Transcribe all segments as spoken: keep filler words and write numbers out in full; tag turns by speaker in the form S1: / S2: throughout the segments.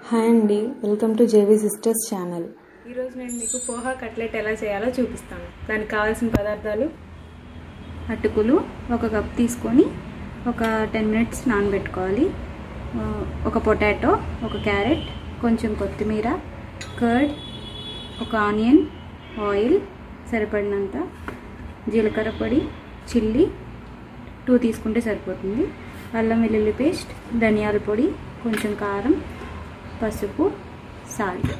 S1: Hi అండి, welcome to JV sisters channel.
S2: ఈరోజు నేను మీకు పోహా కట్లెట్ ఎలా చేయాలో చూపిస్తాను. దానికి కావాల్సిన పదార్థాలు: అటుకులు ఒక కప్ తీసుకొని ఒక టెన్ మినిట్స్ నానబెట్టుకోవాలి, ఒక పొటాటో, ఒక క్యారెట్, కొంచెం కొత్తిమీర, కర్డ్, ఒక ఆనియన్, ఆయిల్ సరిపడినంత, జీలకర్ర పొడి, చిల్లీ టూ తీసుకుంటే సరిపోతుంది, అల్లం వెల్లుల్లి పేస్ట్, ధనియాల పొడి, కొంచెం కారం, పసుపు, సాల్ట్.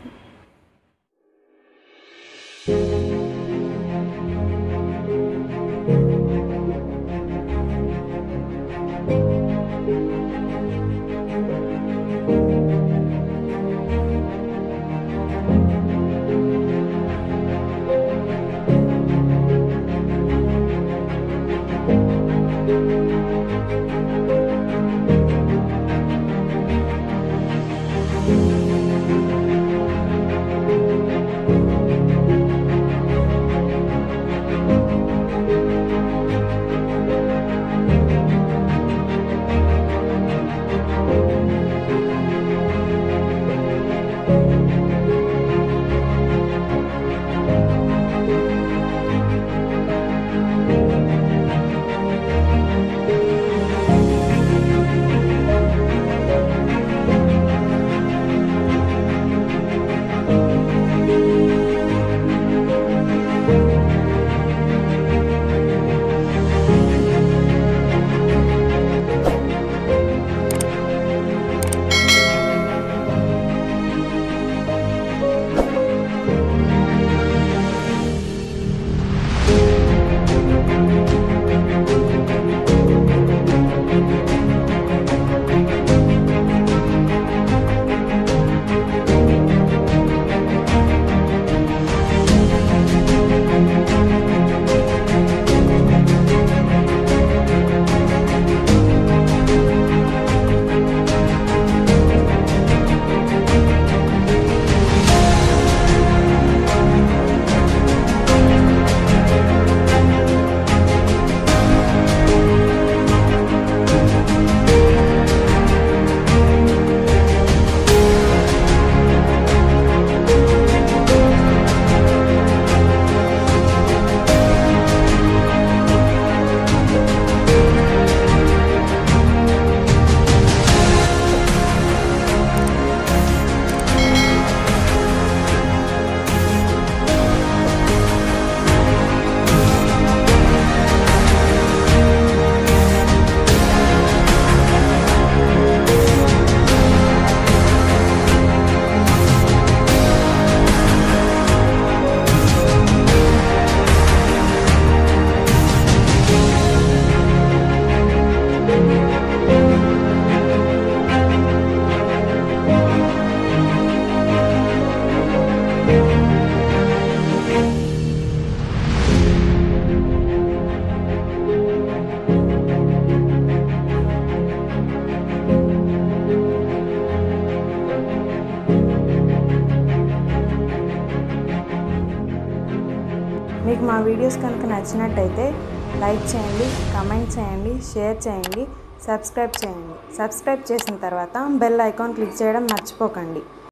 S1: మీకు మా వీడియోస్ కనుక నచ్చినట్టయితే లైక్ చేయండి, కామెంట్ చేయండి, షేర్ చేయండి, సబ్స్క్రైబ్ చేయండి. సబ్స్క్రైబ్ చేసిన తర్వాత బెల్ ఐకాన్ క్లిక్ చేయడం మర్చిపోకండి.